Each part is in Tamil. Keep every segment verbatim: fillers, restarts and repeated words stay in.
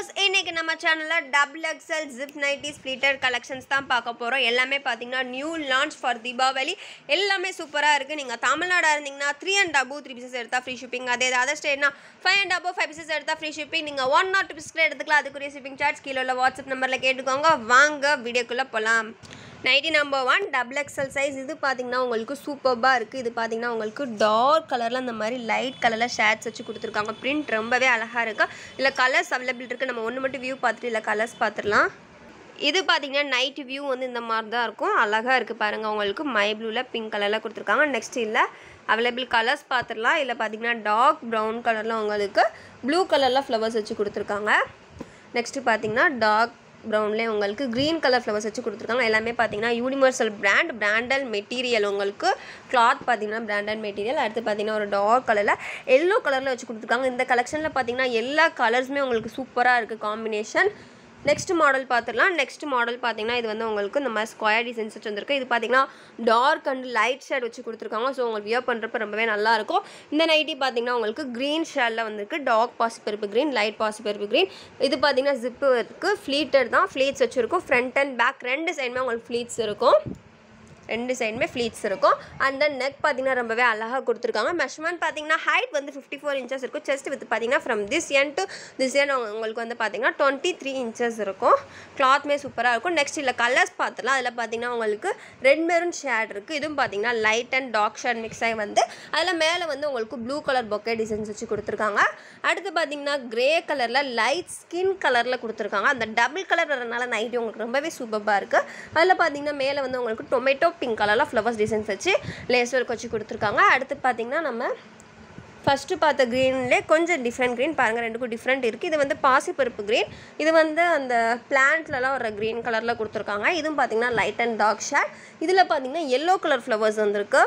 வியூவர்ஸ், இன்னைக்கு நம்ம சேனல்ல double XL zip nighties pleated collections தான் பார்க்க போறோம். எல்லாமே பாத்தீங்கன்னா நியூ லான்ச் ஃபார் தீபாவளி. எல்லாமே சூப்பரா இருக்கு. நீங்க தமிழ்நாடா இருந்தீங்கன்னா three and above three pieces எடுத்தா ஃப்ரீ ஷிப்பிங். அதே அதர் ஸ்டேட்னா five and above five pieces எடுத்தா ஃப்ரீ ஷிப்பிங். நீங்க ஒன் ஆர் டூ பீசஸ் எடுத்துக்கலாம். அதுக்குரிய ஷிப்பிங் சார்ஜ் கீழே உள்ள வாட்ஸ்அப் நம்பர்ல கேட்டுக்கோங்க. வாங்க வீடியோக்குள்ள போலாம். Nightie number one double XL size. இது பார்த்தீங்கன்னா உங்களுக்கு சூப்பர்பாக இருக்குது. இது பார்த்தீங்கன்னா உங்களுக்கு டார்க் கலரில் அந்த மாதிரி லைட் கலரில் ஷேட்ஸ் வச்சு கொடுத்துருக்காங்க. பிரிண்ட் ரொம்பவே அழகாக இருக்குது. இல்லை கலர்ஸ் அவைலபிள் இருக்குது. நம்ம ஒன்று மட்டும் வியூ பார்த்துட்டு இல்லை கலர்ஸ் பார்த்துடலாம். இது பார்த்தீங்கன்னா நைட் வியூ வந்து இந்த மாதிரி தான் இருக்கும். அழகாக இருக்குது பாருங்கள். உங்களுக்கு மை ப்ளூவில் பிங்க் கலரில் கொடுத்துருக்காங்க. நெக்ஸ்ட் இல்லை அவைலபிள் கலர்ஸ் பார்த்துடலாம். இல்லை பார்த்தீங்கன்னா டார்க் ப்ரௌன் கலரில் உங்களுக்கு ப்ளூ கலரில் ஃப்ளவர்ஸ் வச்சு கொடுத்துருக்காங்க. நெக்ஸ்ட்டு பார்த்தீங்கன்னா டார்க் ப்ரௌன்லேயே உங்களுக்கு க்ரீன் கலர் ஃப்ளவர்ஸ் வச்சு கொடுத்துருக்காங்க. எல்லாமே பார்த்தீங்கன்னா யூனிவர்சல் பிராண்ட் பிராண்டல் மெட்டீரியல். உங்களுக்கு கிளாத் பார்த்தீங்கன்னா பிராண்டட் மெட்டீரியல். அடுத்து பார்த்தீங்கன்னா ஒரு டார்க் கலரில் எல்லோ கலரில் வச்சு கொடுத்துருக்காங்க. இந்த கலெக்ஷனில் பார்த்தீங்கன்னா எல்லா கலர்ஸுமே உங்களுக்கு சூப்பராக இருக்குது காம்பினேஷன். நெக்ஸ்ட் மாடல் பார்த்துடலாம். நெக்ஸ்ட் மாடல் பார்த்தீங்கன்னா இது வந்து உங்களுக்கு இந்த மாதிரி ஸ்கொயர் டிசைன்ஸ் வச்சு வந்துருக்கு. இது பார்த்தீங்கன்னா டார்க் அண்ட் லைட் ஷேட் வச்சு கொடுத்துருக்காங்க. ஸோ உங்களுக்கு வியர் பண்ணுறப்ப ரொம்பவே நல்லாயிருக்கும். இந்த நைட்டி பார்த்தீங்கன்னா உங்களுக்கு க்ரீன் ஷேடில் வந்துருக்கு. டார்க் பாசிப்பருப்பு க்ரீன், லைட் பாசிப்பருப்பு க்ரீன். இது பார்த்தீங்கன்னா ஜிப்பு இருக்குது. ஃப்ளீட்டட் தான், ஃப்ளீட்ஸ் வச்சுருக்கும். ஃப்ரண்ட் அண்ட் பேக் ரெண்டு சைடுமே உங்களுக்கு ஃப்ளீட்ஸ் இருக்கும். ரெண்டு சைடுமே ஃப்ளீட்ஸ் இருக்கும். அண்ட் தென் நெக் பார்த்தீங்கன்னா ரொம்பவே அழகாக கொடுத்துருக்காங்க. மெஷர்மெண்ட் பார்த்தீங்கன்னா ஹைட் வந்து ஃபிஃப்டி ஃபோர் இன்ச்சஸ் இருக்கும். செஸ்ட் வித் பார்த்தீங்கன்னா from this end to this end உங்களுக்கு வந்து பார்த்தீங்கன்னா டுவெண்ட்டி த்ரீ இன்ச்சஸ் இருக்கும். கிளாத்மே சூப்பராக இருக்கும். நெக்ஸ்ட் இல்லை கலர்ஸ் பார்த்துலாம். அதில் பார்த்தீங்கன்னா உங்களுக்கு ரெட் மெரூன் ஷேட் இருக்குது. இதுவும் பார்த்தீங்கன்னா light and dark shade mix ஆகி வந்து அதில் மேலே வந்து உங்களுக்கு ப்ளூ கலர் பொக்கே டிசைன்ஸ் வச்சு கொடுத்துருக்காங்க. அடுத்து பார்த்தீங்கன்னா கிரே கலரில் லைட் ஸ்கின் கலரில் கொடுத்துருக்காங்க. அந்த டபுள் கலர் வரனால நைட்டி உங்களுக்கு ரொம்பவே சூப்பராக இருக்குது. அதில் பார்த்தீங்கன்னா மேலே வந்து உங்களுக்கு டொமேட்டோ பிங்க் கலரில் ஃப்ளவர்ஸ் டிசைன்ஸ் வச்சு லேஸ் ஒர்க் வச்சு கொடுத்துருக்காங்க. அடுத்து பார்த்தீங்கன்னா நம்ம ஃபஸ்ட்டு பார்த்த க்ரீன்லேயே கொஞ்சம் டிஃப்ரெண்ட் க்ரீன் பாருங்கள். ரெண்டுக்கும் டிஃப்ரெண்ட் இருக்குது. இது வந்து பாசிப்பருப்பு க்ரீன். இது வந்து அந்த பிளான்ட்லலாம் ஒரு க்ரீன் கலரில் கொடுத்துருக்காங்க. இதுவும் பார்த்தீங்கன்னா லைட் அண்ட் டார்க் ஷேட். இதில் பார்த்தீங்கன்னா எல்லோ கலர் ஃப்ளவர்ஸ் வந்துருக்கு.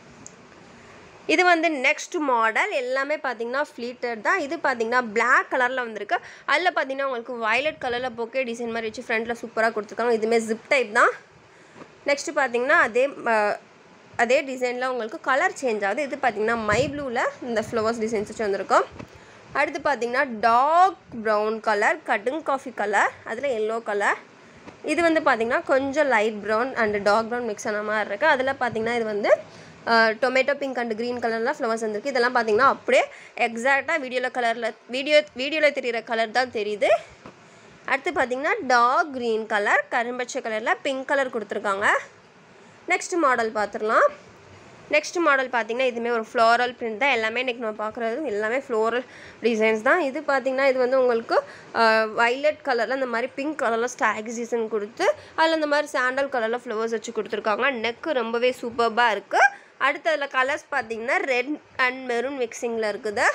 இது வந்து நெக்ஸ்ட் மாடல். எல்லாமே பார்த்தீங்கன்னா ஃப்ளீட்டட் தான். இது பார்த்தீங்கன்னா பிளாக் கலரில் வந்திருக்கு. அதில் பார்த்தீங்கன்னா உங்களுக்கு வயலட் கலரில் பொக்கே டிசைன் மாதிரி வச்சு ஃப்ரண்ட்டில் சூப்பராக கொடுத்துருக்காங்க. இதுவுமே ஜிப் டைப் தான். நெக்ஸ்ட்டு பார்த்தீங்கன்னா அதே அதே டிசைனில் உங்களுக்கு கலர் சேஞ்ச் ஆகுது. இது பார்த்தீங்கன்னா மை ப்ளூவில் இந்த ஃப்ளவர்ஸ் டிசைன்ஸ் வச்சு வந்திருக்கும். அடுத்து பார்த்தீங்கன்னா dark brown colour, cutting coffee colour, அதில் எல்லோ கலர். இது வந்து பார்த்திங்கன்னா கொஞ்சம் light brown and dark brown mix ஆன மாதிரி இருக்குது. அதில் பார்த்திங்கன்னா இது வந்து டொமேட்டோ பிங்க் அண்ட் க்ரீன் கலரில் ஃப்ளவர்ஸ் வந்துருக்கு. இதெல்லாம் பார்த்திங்கன்னா அப்படியே எக்ஸாக்டாக வீடியோவில் கலரில் வீடியோ வீடியோவில் தெரிகிற கலர் தான் தெரியுது. அடுத்து பார்த்திங்கன்னா டார்க் க்ரீன் கலர், கரும்பச்சை கலரில் பிங்க் கலர் கொடுத்துருக்காங்க. நெக்ஸ்ட் மாடல் பார்த்துடலாம். நெக்ஸ்ட் மாடல் பார்த்திங்கன்னா இதுவுமே ஒரு ஃப்ளோரல் பிரிண்ட் தான். எல்லாமே இன்றைக்கி நம்ம பார்க்குறது எல்லாமே ஃப்ளோரல் டிசைன்ஸ் தான். இது பார்த்திங்கன்னா இது வந்து உங்களுக்கு வைலட் கலரில் இந்த மாதிரி பிங்க் கலரில் ஸ்டாக்ஸ் டிசைன் கொடுத்து அதில் இந்த மாதிரி சாண்டல் கலரில் ஃப்ளவர்ஸ் வச்சு கொடுத்துருக்காங்க. நெக்கு ரொம்பவே சூப்பராக இருக்குது. அடுத்து அதில் கலர்ஸ் பார்த்திங்கன்னா ரெட் அண்ட் மெரூன் மிக்சிங்கில் இருக்குது.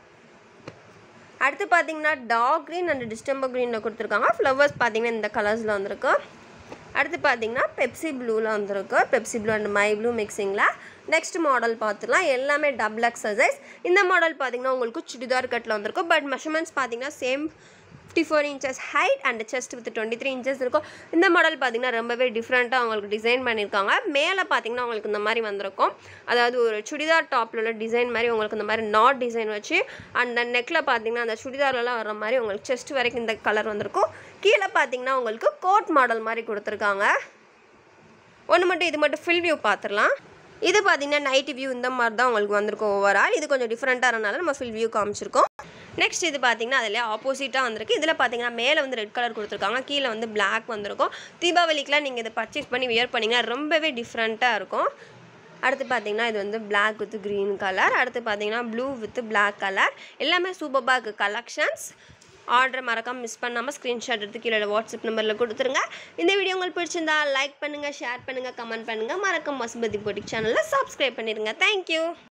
அடுத்து பார்த்தீங்கன்னா டார்க் க்ரீன் அண்ட் டிஸ்டம்பர் க்ரீனில் கொடுத்துருக்காங்க. ஃப்ளவர்ஸ் பார்த்தீங்கன்னா இந்த கலர்ஸில் வந்திருக்கு. அடுத்து பார்த்தீங்கன்னா பெப்சி ப்ளூவில் வந்திருக்கு. Pepsi blue and my blue மிக்சிங்கில். நெக்ஸ்ட் மாடல் பார்த்துக்கலாம். எல்லாமே டபுள் எக்ஸ்எல் சைஸ். இந்த மாடல் பார்த்தீங்கன்னா உங்களுக்கு சுடிதார் கட்டில் வந்திருக்கும். பட் மெஷர்மெண்ட்ஸ் பார்த்தீங்கன்னா same fifty four inches height and chest width twenty three inches இருக்கும். இந்த மாடல் பார்த்தீங்கன்னா ரொம்பவே டிஃப்ரெண்ட்டாக உங்களுக்கு டிசைன் பண்ணியிருக்காங்க. மேலே பார்த்தீங்கன்னா உங்களுக்கு இந்த மாதிரி வந்திருக்கும். அதாவது ஒரு சுடிதார் டாப்பில் உள்ள டிசைன் மாதிரி உங்களுக்கு இந்த மாதிரி நாட் டிசைன் வச்சு அந்த நெக்கில் பார்த்தீங்கன்னா அந்த சுடிதார்லாம் வர மாதிரி உங்களுக்கு செஸ்ட் வரைக்கும் இந்த கலர் வந்திருக்கும். கீழே பார்த்தீங்கன்னா உங்களுக்கு கோட் மாடல் மாதிரி கொடுத்துருக்காங்க. ஒன்று மட்டும் இது மட்டும் ஃபில் வியூ பார்த்துடலாம். இது பார்த்தீங்கன்னா நைட் வியூ இந்த மாதிரி தான் உங்களுக்கு வந்திருக்கும் ஓவரால். இது கொஞ்சம் டிஃப்ரெண்ட்டாக இருந்தனால நம்ம ஃபில் வியூ காமிச்சிருக்கோம். நெக்ஸ்ட் இது பார்த்தீங்கன்னா அதில் ஆப்போசிட்டாக வந்திருக்கு. இதில் பார்த்தீங்கன்னா மேலே வந்து ரெட் கலர் கொடுத்துருக்காங்க, கீழே வந்து பிளாக் வந்திருக்கும். தீபாவளிக்கெலாம் நீங்கள் இதை பர்ச்சேஸ் பண்ணி வியர் பண்ணிங்கன்னா ரொம்பவே டிஃப்ரெண்ட்டாக இருக்கும். அடுத்து பார்த்தீங்கன்னா இது வந்து பிளாக் வித் க்ரீன் கலர். அடுத்து பார்த்தீங்கன்னா ப்ளூ வித் பிளாக் கலர். எல்லாமே சூப்பராக இருக்குது கலெக்ஷன்ஸ். ஆர்டரை மறக்காமல் மிஸ் பண்ணாமல் ஸ்க்ரீன்ஷாட் எடுத்து கீழே வாட்ஸ்அப் நம்பரில் கொடுத்துருங்க. இந்த வீடியோ உங்களுக்கு பிடிச்சிருந்தா லைக் பண்ணுங்கள், ஷேர் பண்ணுங்கள், கமெண்ட் பண்ணுங்கள். மறக்காம மசுபதி பொட்டிக் சேனலில் சப்ஸ்கிரைப் பண்ணிடுங்க. தேங்க்யூ.